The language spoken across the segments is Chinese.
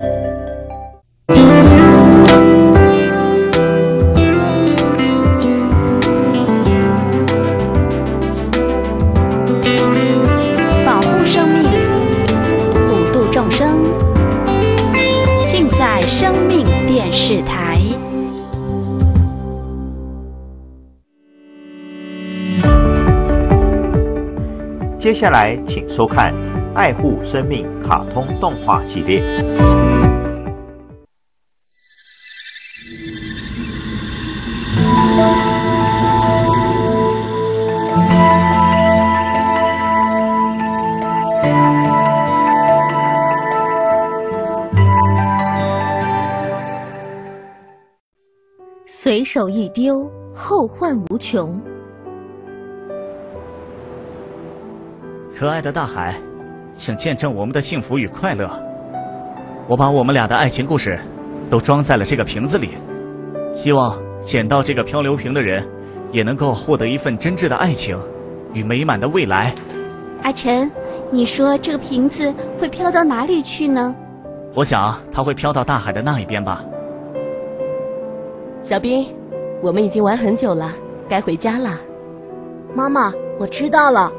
保护生命，普度众生，尽在生命电视台。 接下来，请收看《爱护生命》卡通动画系列。 随手一丢，后患无穷。 可爱的大海，请见证我们的幸福与快乐。我把我们俩的爱情故事都装在了这个瓶子里，希望捡到这个漂流瓶的人也能够获得一份真挚的爱情与美满的未来。 阿晨，你说这个瓶子会飘到哪里去呢？ 我想它会飘到大海的那一边吧。 小兵，我们已经玩很久了，该回家了。 妈妈，我知道了。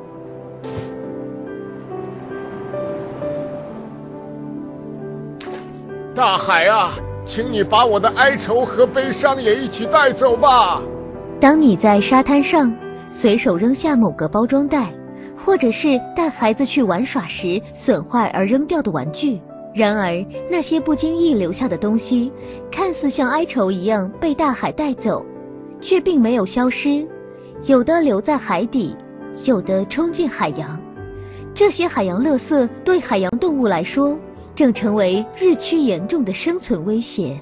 大海啊，请你把我的哀愁和悲伤也一起带走吧。 当你在沙滩上随手扔下某个包装袋，或者是带孩子去玩耍时损坏而扔掉的玩具，然而那些不经意留下的东西，看似像哀愁一样被大海带走，却并没有消失，有的留在海底，有的冲进海洋。这些海洋垃圾对海洋动物来说，正成为日趋严重的生存威胁。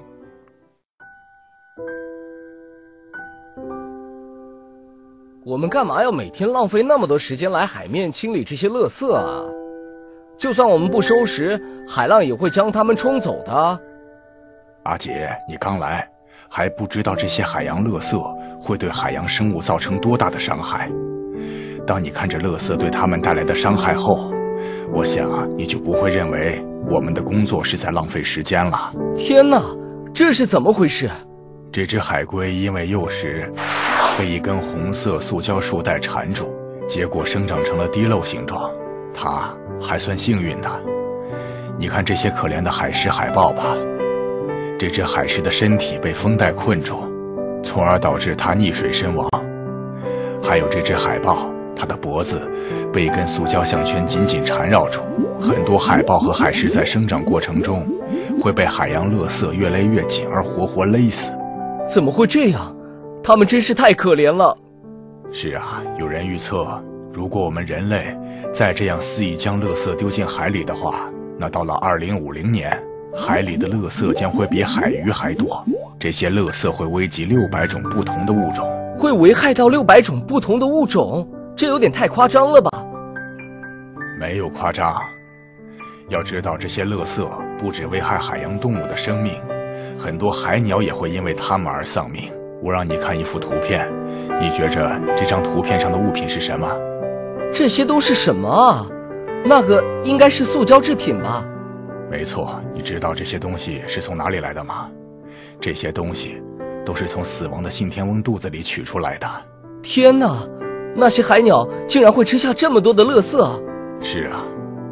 我们干嘛要每天浪费那么多时间来海面清理这些垃圾啊？就算我们不收拾，海浪也会将它们冲走的。 阿姐，你刚来，还不知道这些海洋垃圾会对海洋生物造成多大的伤害。当你看着垃圾对它们带来的伤害后，我想你就不会认为我们的工作是在浪费时间了。 天哪，这是怎么回事？ 这只海龟因为幼时被一根红色塑胶束带缠住，结果生长成了滴漏形状。它还算幸运的。你看这些可怜的海狮海豹吧，这只海狮的身体被风带困住，从而导致它溺水身亡。还有这只海豹，它的脖子被一根塑胶项圈紧紧缠绕住。很多海豹和海狮在生长过程中会被海洋垃圾越勒越紧而活活勒死。 怎么会这样？它们真是太可怜了。 是啊，有人预测，如果我们人类再这样肆意将垃圾丢进海里的话，那到了2050年，海里的垃圾将会比海鱼还多。这些垃圾会危及600种不同的物种， 会危害到600种不同的物种？这有点太夸张了吧？ 没有夸张。要知道，这些垃圾不只危害海洋动物的生命，很多海鸟也会因为它们而丧命。我让你看一幅图片，你觉着这张图片上的物品是什么？ 这些都是什么啊？那个应该是塑胶制品吧？ 没错，你知道这些东西是从哪里来的吗？这些东西都是从死亡的信天翁肚子里取出来的。 天哪，那些海鸟竟然会吃下这么多的垃圾啊！ 是啊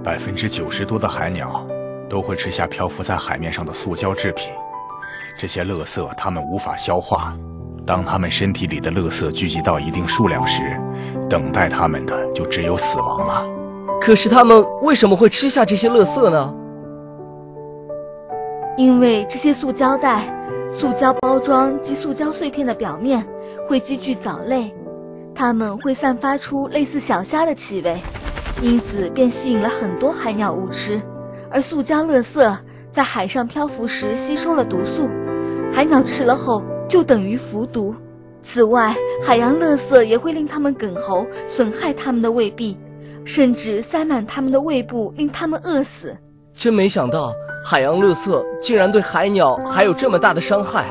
，90%多的海鸟都会吃下漂浮在海面上的塑胶制品。这些垃圾它们无法消化，当它们身体里的垃圾聚集到一定数量时，等待它们的就只有死亡了。 可是它们为什么会吃下这些垃圾呢？ 因为这些塑胶袋、塑胶包装及塑胶碎片的表面会积聚藻类，它们会散发出类似小虾的气味，因此便吸引了很多海鸟误吃。而塑胶垃圾在海上漂浮时吸收了毒素，海鸟吃了后就等于服毒。此外，海洋垃圾也会令它们哽喉，损害它们的胃壁，甚至塞满它们的胃部，令它们饿死。 真没想到海洋垃圾竟然对海鸟还有这么大的伤害。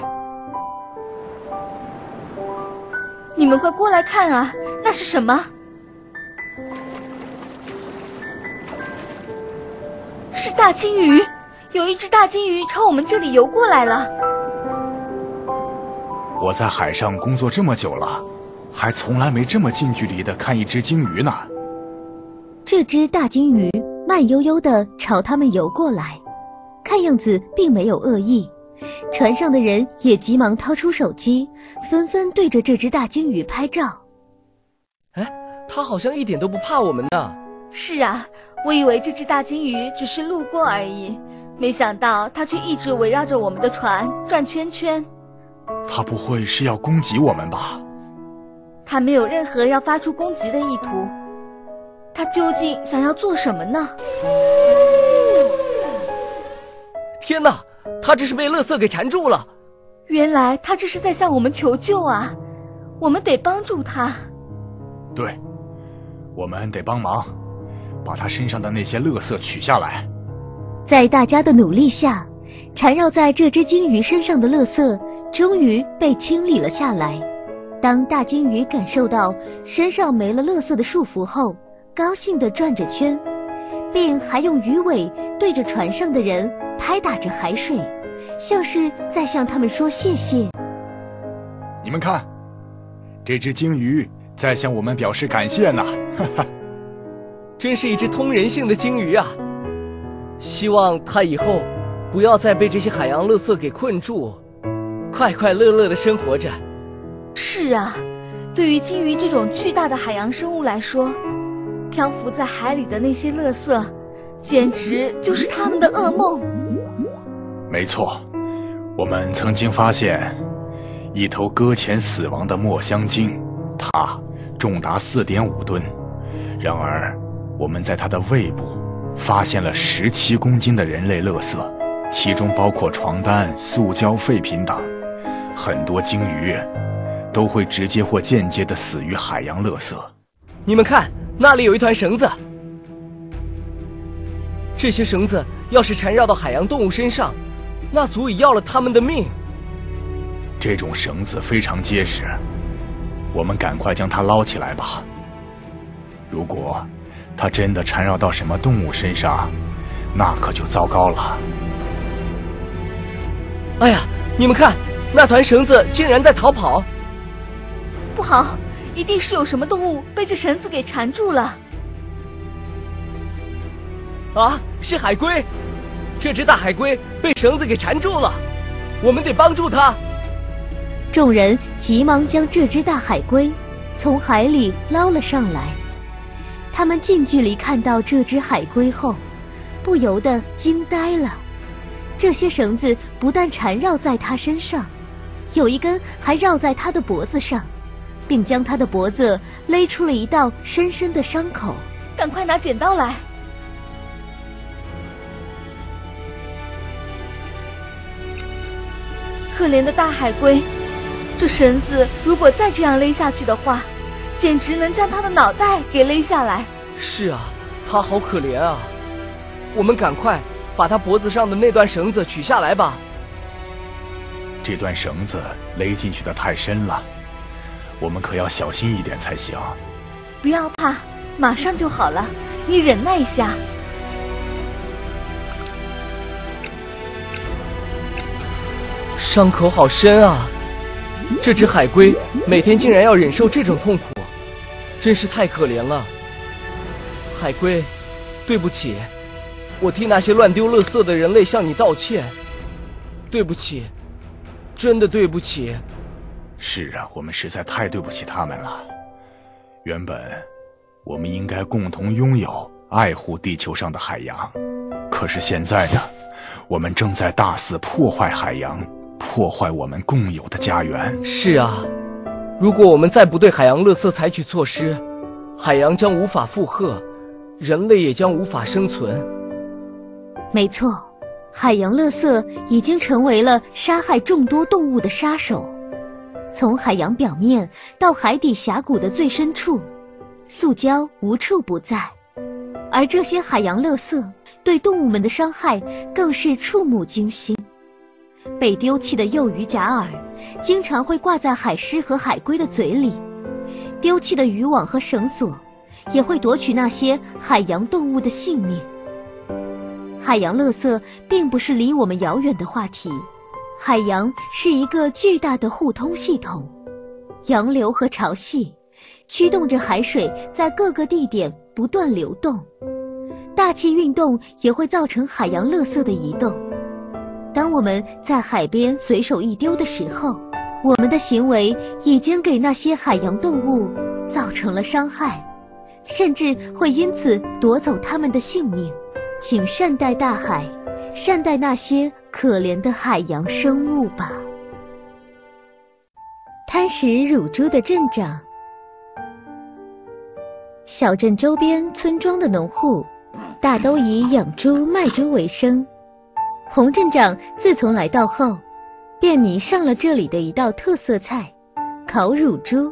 你们快过来看啊，那是什么？是大鲸鱼， 有一只大金鱼朝我们这里游过来了。 我在海上工作这么久了，还从来没这么近距离的看一只鲸鱼呢。 这只大鲸鱼慢悠悠地朝他们游过来，看样子并没有恶意。船上的人也急忙掏出手机，纷纷对着这只大鲸鱼拍照。 哎，它好像一点都不怕我们呢。 是啊，我以为这只大鲸鱼只是路过而已，没想到它却一直围绕着我们的船转圈圈。 它不会是要攻击我们吧？ 它没有任何要发出攻击的意图，它究竟想要做什么呢？ 天哪，它这是被垃圾给缠住了！ 原来它这是在向我们求救啊！我们得帮助它。 对，我们得帮忙，把它身上的那些垃圾取下来。 在大家的努力下，缠绕在这只鲸鱼身上的垃圾终于被清理了下来。当大鲸鱼感受到身上没了垃圾的束缚后，高兴地转着圈，并还用鱼尾对着船上的人拍打着海水，像是在向他们说谢谢。 你们看，这只鲸鱼在向我们表示感谢呢。 真是一只通人性的鲸鱼啊！希望它以后不要再被这些海洋垃圾给困住，快快乐乐地生活着。 是啊，对于鲸鱼这种巨大的海洋生物来说，漂浮在海里的那些垃圾简直就是他们的噩梦。 没错，我们曾经发现一头搁浅死亡的墨香鲸，它重达4.5吨。然而我们在它的胃部发现了17公斤的人类垃圾，其中包括床单、塑胶废品等。很多鲸鱼都会直接或间接地死于海洋垃圾。 你们看，那里有一团绳子，这些绳子要是缠绕到海洋动物身上，那足以要了它们的命。 这种绳子非常结实，我们赶快将它捞起来吧。如果它真的缠绕到什么动物身上，那可就糟糕了。 哎呀，你们看，那团绳子竟然在逃跑！ 不好，一定是有什么动物被这绳子给缠住了。 啊，是海龟！这只大海龟被绳子给缠住了，我们得帮助它。 众人急忙将这只大海龟从海里捞了上来。他们近距离看到这只海龟后，不由得惊呆了。这些绳子不但缠绕在它身上，有一根还绕在它的脖子上，并将它的脖子勒出了一道深深的伤口。 赶快拿剪刀来！可怜的大海龟，这绳子如果再这样勒下去的话，简直能将它的脑袋给勒下来。 是啊，它好可怜啊！我们赶快把它脖子上的那段绳子取下来吧。 这段绳子勒进去的太深了，我们可要小心一点才行。 不要怕，马上就好了，你忍耐一下。 伤口好深啊！这只海龟每天竟然要忍受这种痛苦，真是太可怜了。海龟，对不起，我替那些乱丢垃圾的人类向你道歉。对不起，真的对不起。 是啊，我们实在太对不起他们了。原本我们应该共同拥有、爱护地球上的海洋，可是现在呢，我们正在大肆破坏海洋，破坏我们共有的家园。 是啊，如果我们再不对海洋垃圾采取措施，海洋将无法负荷，人类也将无法生存。 没错，海洋垃圾已经成为了杀害众多动物的杀手。从海洋表面到海底峡谷的最深处，塑胶无处不在，而这些海洋垃圾对动物们的伤害更是触目惊心。被丢弃的幼鱼假饵经常会挂在海狮和海龟的嘴里，丢弃的渔网和绳索也会夺取那些海洋动物的性命。 海洋垃圾并不是离我们遥远的话题。海洋是一个巨大的互通系统，洋流和潮汐驱动着海水在各个地点不断流动，大气运动也会造成海洋垃圾的移动。当我们在海边随手一丢的时候，我们的行为已经给那些海洋动物造成了伤害，甚至会因此夺走它们的性命。请善待大海，善待那些可怜的海洋生物吧。贪食乳猪的镇长。小镇周边村庄的农户大都以养猪卖猪为生。洪镇长自从来到后，便迷上了这里的一道特色菜——烤乳猪。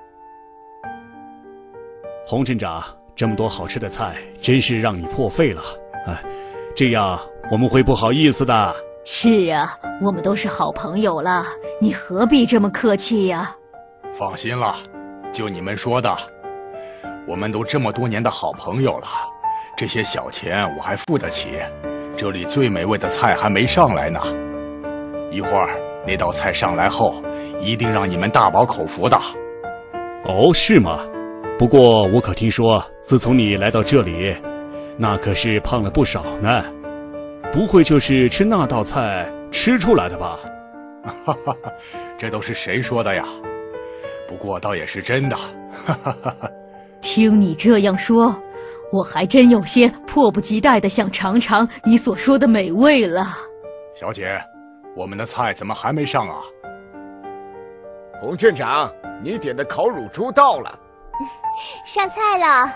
洪镇长，这么多好吃的菜，真是让你破费了。这样我们会不好意思的。 是啊，我们都是好朋友了，你何必这么客气呀？ 放心了，就你们说的，我们都这么多年的好朋友了，这些小钱我还付得起。这里最美味的菜还没上来呢，一会儿那道菜上来后，一定让你们大饱口福的。 哦，是吗？不过我可听说，自从你来到这里，那可是胖了不少呢。不会就是吃那道菜吃出来的吧？ 哈哈，这都是谁说的呀？不过倒也是真的。哈哈哈哈。 听你这样说，我还真有些迫不及待地想尝尝你所说的美味了。 小姐，我们的菜怎么还没上啊？ 洪镇长，你点的烤乳猪到了。 上菜了。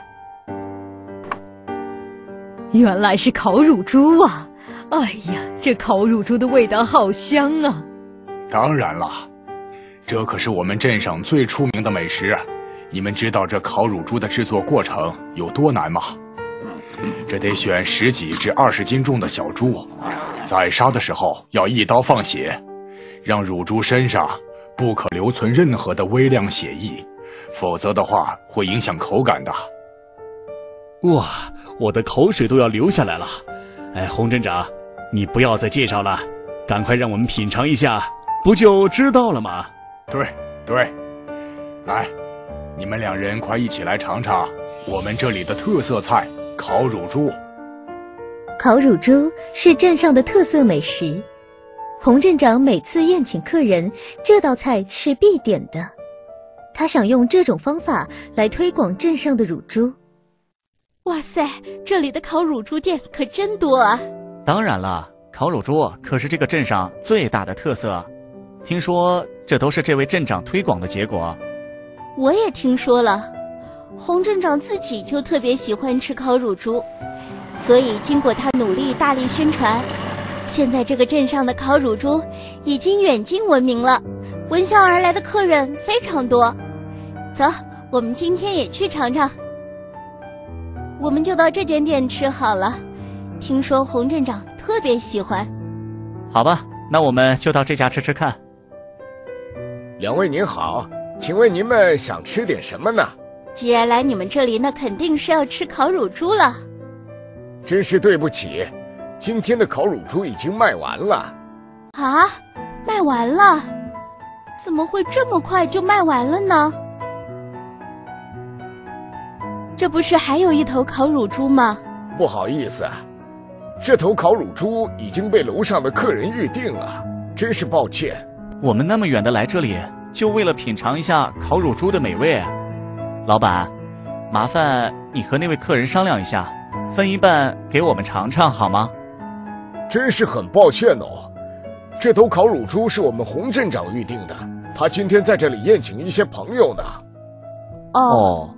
原来是烤乳猪啊！哎呀，这烤乳猪的味道好香啊！ 当然了，这可是我们镇上最出名的美食。你们知道这烤乳猪的制作过程有多难吗？这得选10几至20斤重的小猪，在杀的时候要一刀放血，让乳猪身上不可留存任何的微量血液，否则的话会影响口感的。 哇，我的口水都要流下来了。洪镇长，你不要再介绍了，赶快让我们品尝一下，不就知道了吗？ 对，来，你们2人快一起来尝尝我们这里的特色菜烤乳猪。 烤乳猪是镇上的特色美食，洪镇长每次宴请客人，这道菜是必点的。他想用这种方法来推广镇上的乳猪。 哇塞，这里的烤乳猪店可真多啊！ 当然了，烤乳猪可是这个镇上最大的特色。听说这都是这位镇长推广的结果。 我也听说了，洪镇长自己就特别喜欢吃烤乳猪，所以经过他努力大力宣传，现在这个镇上的烤乳猪已经远近闻名了，闻香而来的客人非常多。走，我们今天也去尝尝。我们就到这间店吃好了，听说洪镇长特别喜欢。 好吧，那我们就到这家吃吃看。 2位您好，请问您们想吃点什么呢？ 既然来你们这里，那肯定是要吃烤乳猪了。 真是对不起，今天的烤乳猪已经卖完了。 啊，卖完了？怎么会这么快就卖完了呢？这不是还有一头烤乳猪吗？ 不好意思，这头烤乳猪已经被楼上的客人预定了，真是抱歉。 我们那么远的来这里，就为了品尝一下烤乳猪的美味。老板，麻烦你和那位客人商量一下，分一半给我们尝尝好吗？ 真是很抱歉哦，这头烤乳猪是我们洪镇长预定的，他今天在这里宴请一些朋友呢。 哦，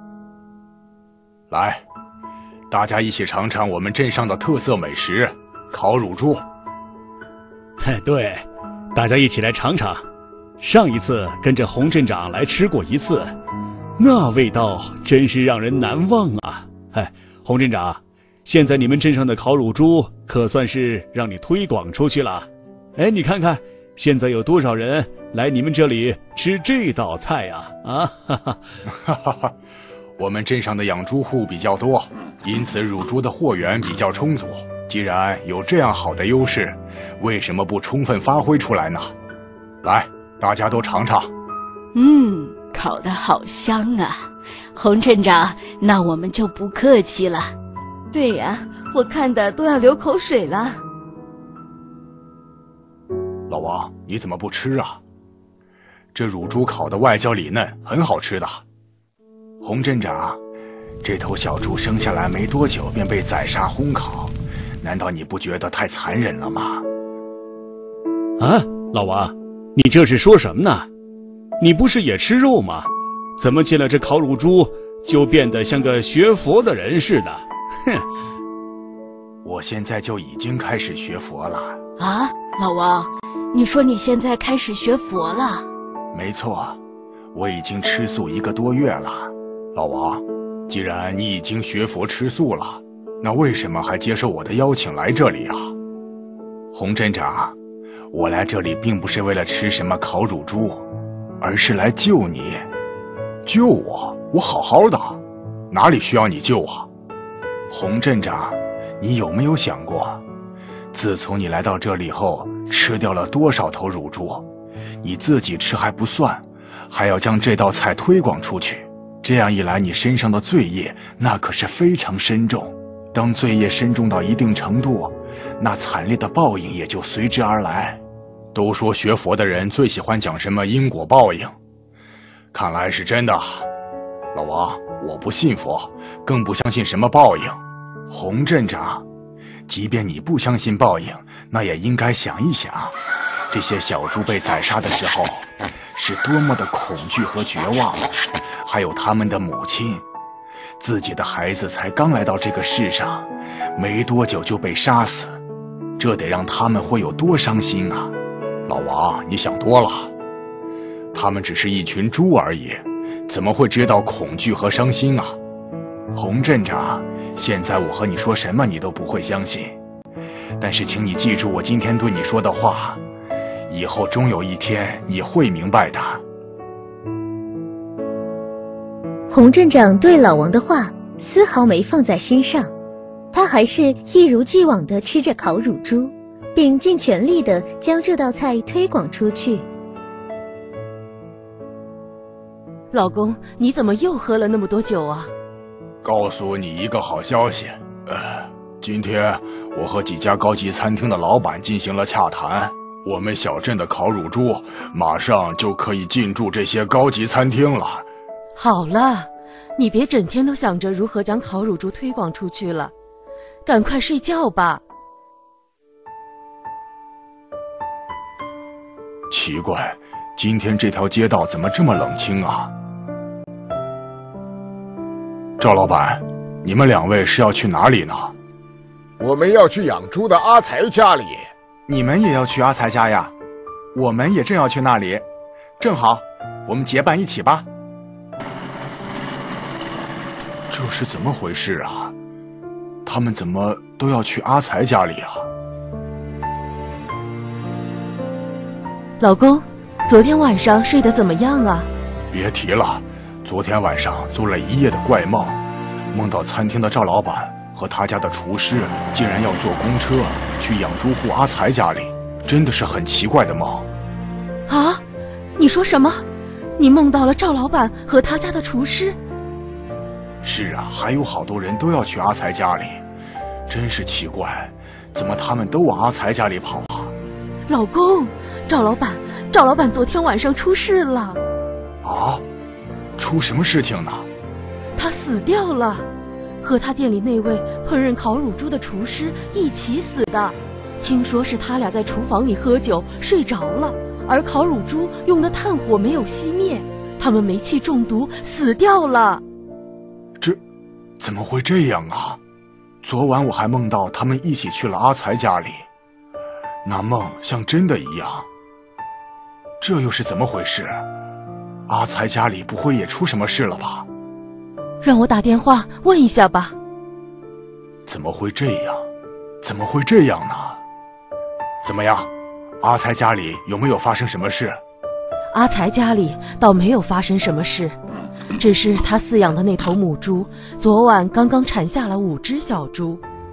来，大家一起尝尝我们镇上的特色美食烤乳猪。 对，大家一起来尝尝。上一次跟着洪镇长来吃过一次，那味道真是让人难忘啊！洪镇长，现在你们镇上的烤乳猪可算是让你推广出去了。你看看，现在有多少人来你们这里吃这道菜啊？ 我们镇上的养猪户比较多，因此乳猪的货源比较充足。 既然有这样好的优势，为什么不充分发挥出来呢？来，大家都尝尝。 烤得好香啊！洪镇长，那我们就不客气了。 对呀，我看的都要流口水了。 老王，你怎么不吃啊？这乳猪烤的外焦里嫩，很好吃的。洪镇长，这头小猪生下来没多久便被宰杀烘烤，难道你不觉得太残忍了吗？ 啊，老王，你这是说什么呢？你不是也吃肉吗？怎么见了这烤乳猪就变得像个学佛的人似的？哼！ 我现在就已经开始学佛了。 啊，老王，你说你现在开始学佛了？ 没错，我已经吃素1个多月了。老王，既然你已经学佛吃素了，那为什么还接受我的邀请来这里啊？洪镇长，我来这里并不是为了吃什么烤乳猪，而是来救你。救我？我好好的，哪里需要你救我？洪镇长，你有没有想过，自从你来到这里后，吃掉了多少头乳猪？你自己吃还不算，还要将这道菜推广出去。这样一来，你身上的罪业那可是非常深重。当罪业深重到一定程度，那惨烈的报应也就随之而来。都说学佛的人最喜欢讲什么因果报应，看来是真的。老王，我不信佛，更不相信什么报应。洪镇长，即便你不相信报应，那也应该想一想，这些小猪被宰杀的时候是多么的恐惧和绝望，还有他们的母亲，自己的孩子才刚来到这个世上，没多久就被杀死，这得让他们会有多伤心啊！老王，你想多了，他们只是一群猪而已，怎么会知道恐惧和伤心啊？洪镇长，现在我和你说什么你都不会相信，但是请你记住我今天对你说的话，以后终有一天你会明白的。 洪镇长对老王的话丝毫没放在心上，他还是一如既往地吃着烤乳猪，并尽全力地将这道菜推广出去。 老公，你怎么又喝了那么多酒啊？ 告诉你一个好消息，今天我和几家高级餐厅的老板进行了洽谈，我们小镇的烤乳猪马上就可以进驻这些高级餐厅了。 好了，你别整天都想着如何将烤乳猪推广出去了，赶快睡觉吧。 奇怪，今天这条街道怎么这么冷清啊？赵老板，你们2位是要去哪里呢？ 我们要去养猪的阿才家里。 你们也要去阿才家呀？我们也正要去那里，正好，我们结伴一起吧。 这是怎么回事啊？他们怎么都要去阿才家里啊？ 老公，昨天晚上睡得怎么样啊？ 别提了，昨天晚上做了一夜的怪梦，梦到餐厅的赵老板和他家的厨师竟然要坐公车去养猪户阿才家里，真的是很奇怪的梦。 啊？你说什么？你梦到了赵老板和他家的厨师？ 是啊，还有好多人都要去阿才家里，真是奇怪，怎么他们都往阿才家里跑啊？ 老公，赵老板昨天晚上出事了。 啊？出什么事情呢？ 他死掉了，和他店里那位烹饪烤乳猪的厨师一起死的。听说是他俩在厨房里喝酒睡着了，而烤乳猪用的炭火没有熄灭，他们煤气中毒死掉了。 这怎么会这样啊？昨晚我还梦到他们一起去了阿才家里，那梦像真的一样。这又是怎么回事？阿才家里不会也出什么事了吧？ 让我打电话问一下吧。 怎么会这样？怎么会这样呢？怎么样？阿才家里有没有发生什么事？ 阿才家里倒没有发生什么事，只是他饲养的那头母猪昨晚刚刚产下了5只小猪，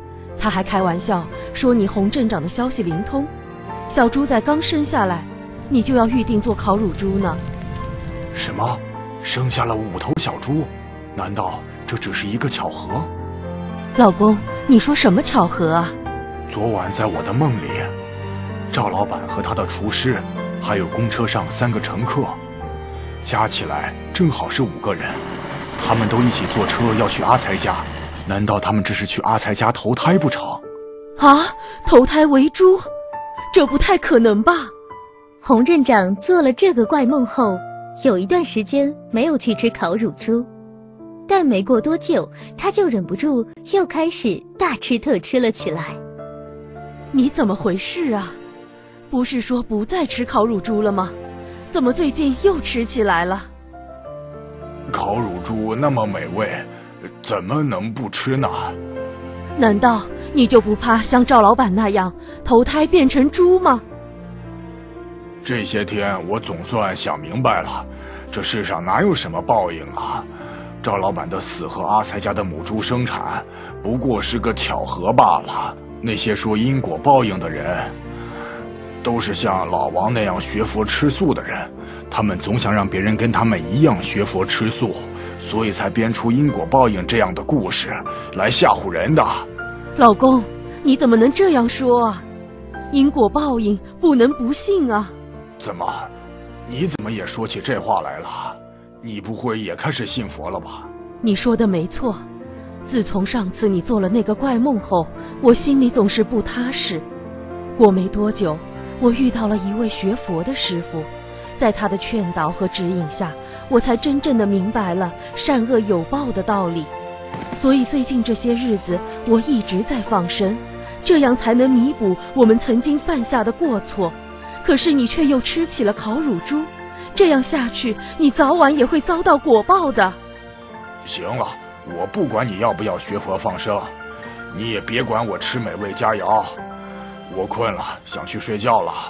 他还开玩笑说你洪镇长的消息灵通，小猪仔刚生下来，你就要预定做烤乳猪呢。 什么？生下了5头小猪？难道这只是一个巧合？ 老公，你说什么巧合啊？ 昨晚在我的梦里，赵老板和他的厨师，还有公车上3个乘客，加起来正好是5个人。他们都一起坐车要去阿才家，难道他们这是去阿才家投胎不成？ 啊，投胎为猪？这不太可能吧？ 洪镇长做了这个怪梦后，有一段时间没有去吃烤乳猪，但没过多久，他就忍不住又开始大吃特吃了起来。 你怎么回事啊？不是说不再吃烤乳猪了吗？怎么最近又吃起来了？ 烤乳猪那么美味，怎么能不吃呢？ 难道你就不怕像赵老板那样投胎变成猪吗？ 这些天我总算想明白了，这世上哪有什么报应啊？赵老板的死和阿才家的母猪生产不过是个巧合罢了。那些说因果报应的人，都是像老王那样学佛吃素的人，他们总想让别人跟他们一样学佛吃素，所以才编出因果报应这样的故事来吓唬人的。 老公，你怎么能这样说啊？因果报应不能不信啊。 怎么，你怎么也说起这话来了？你不会也开始信佛了吧？ 你说的没错，自从上次你做了那个怪梦后，我心里总是不踏实。过没多久，我遇到了一位学佛的师父，在他的劝导和指引下，我才真正的明白了善恶有报的道理。所以最近这些日子，我一直在放生，这样才能弥补我们曾经犯下的过错。可是你却又吃起了烤乳猪，这样下去，你早晚也会遭到果报的。 行了，我不管你要不要学佛放生，你也别管我吃美味佳肴。我困了，想去睡觉了。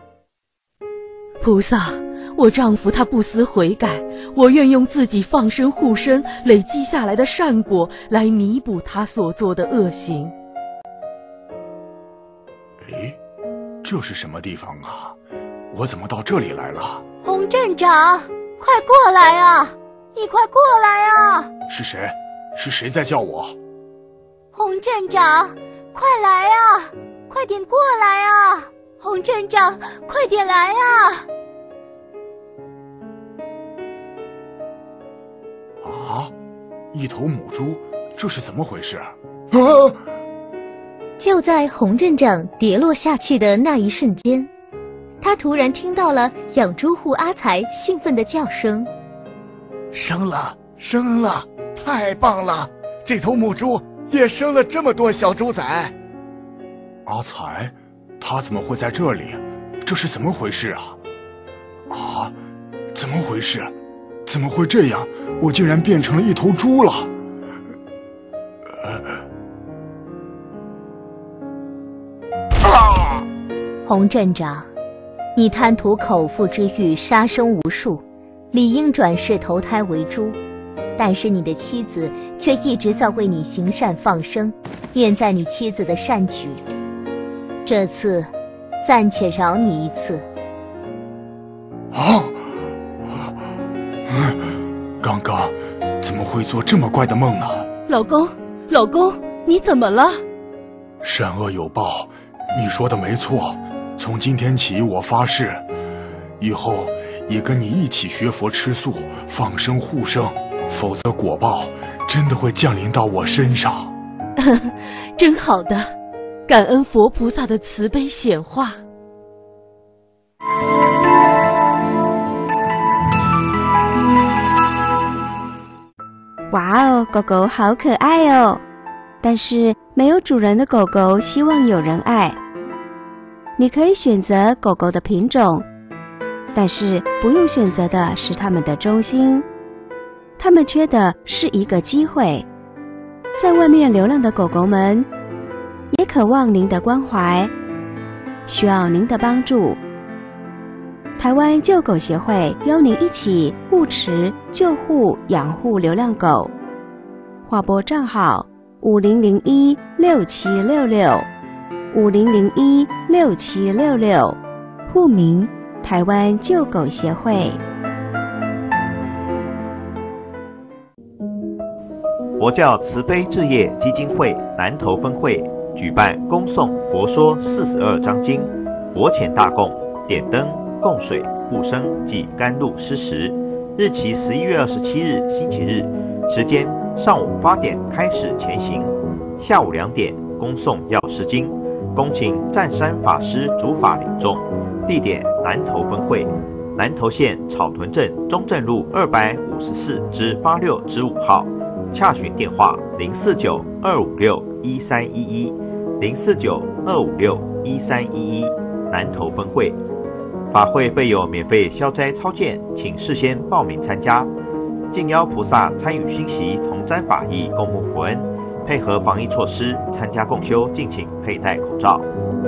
菩萨，我丈夫他不思悔改，我愿用自己放生护生累积下来的善果来弥补他所做的恶行。 诶，这是什么地方啊？我怎么到这里来了？ 洪镇长，快过来啊！你快过来啊！ 是谁？是谁在叫我？ 洪镇长，快来啊！快点过来啊！洪镇长，快点来啊！ 啊，一头母猪，这是怎么回事？啊！ 就在洪镇长跌落下去的那一瞬间，他突然听到了养猪户阿才兴奋的叫声： 生了，太棒了！这头母猪也生了这么多小猪仔。 阿才，他怎么会在这里？这是怎么回事啊？啊，怎么回事？怎么会这样？我竟然变成了一头猪了！ 洪镇长，你贪图口腹之欲，杀生无数，理应转世投胎为猪，但是你的妻子却一直在为你行善放生，念在你妻子的善举。这次暂且饶你一次。 啊！刚刚怎么会做这么怪的梦呢？ 老公，你怎么了？ 善恶有报，你说的没错。从今天起，我发誓，以后也跟你一起学佛吃素，放生护生，否则果报真的会降临到我身上。 真好的，感恩佛菩萨的慈悲显化。 哇哦，狗狗好可爱哦！但是没有主人的狗狗希望有人爱。你可以选择狗狗的品种，但是不用选择的是它们的忠心。它们缺的是一个机会。在外面流浪的狗狗们也渴望您的关怀，需要您的帮助。台湾救狗协会邀您一起护持、救护、养护流浪狗。划拨账号 5001-6766，5001-6766，户名台湾救狗协会。 佛教慈悲置业基金会南投分会举办恭诵佛说42章经、佛前大供、点灯、供水、护生及甘露施食，日期11月27日星期日，时间上午8点开始前行，下午2点恭诵药师经，恭请湛山法师主法领众，地点南投分会，南投县草屯镇中正路254-86-5号。洽询电话049-256-1311，049-256-1311，南投分会。法会备有免费消灾超荐，请事先报名参加。敬邀菩萨参与熏习同沾法益，共沐佛恩。配合防疫措施，参加共修敬请佩戴口罩。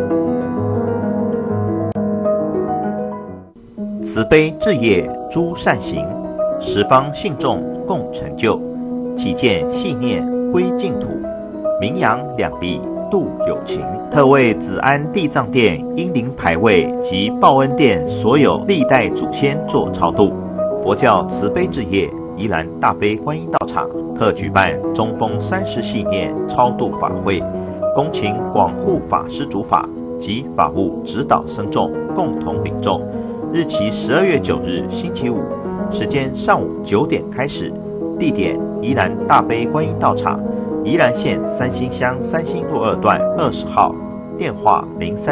慈悲置业诸善行，十方信众共成就。起见细念归净土，名扬两地度有情。特为子安地藏殿英灵牌位及报恩殿所有历代祖先做超度。佛教慈悲置业宜兰大悲观音道场特举办中风30系念超度法会，恭请广护法师主法及法务指导僧众共同领众。日期12月9日星期五，时间上午9点开始，地点宜兰大悲观音道场，宜兰县三星乡三星路2段20号，电话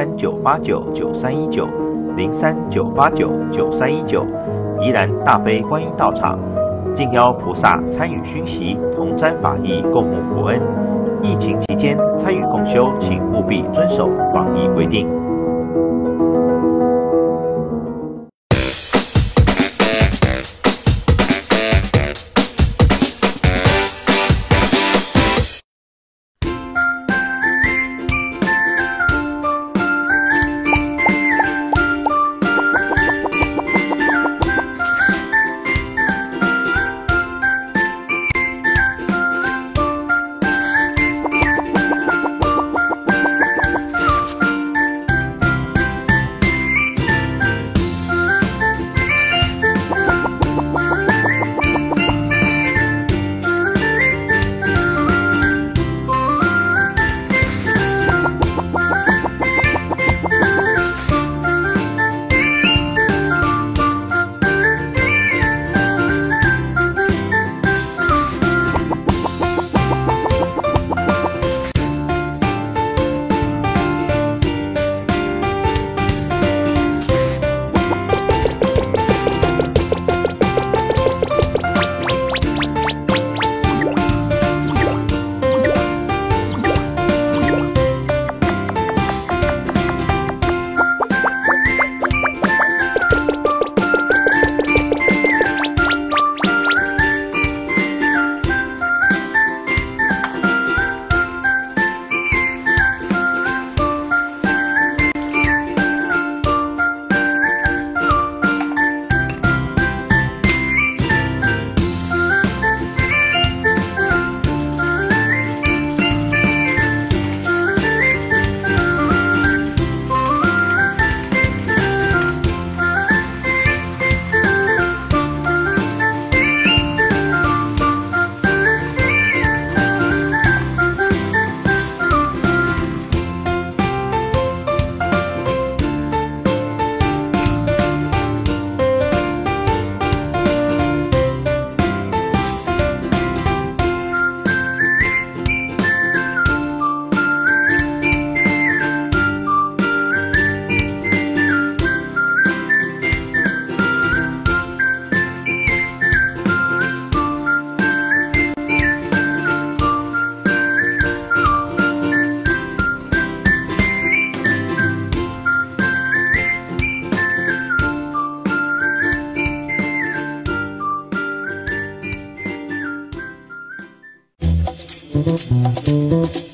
03-989-9319，03-989-9319，宜兰大悲观音道场。敬邀菩萨参与熏习，同沾法益，共沐佛恩。疫情期间参与共修，请务必遵守防疫规定。 Thank you.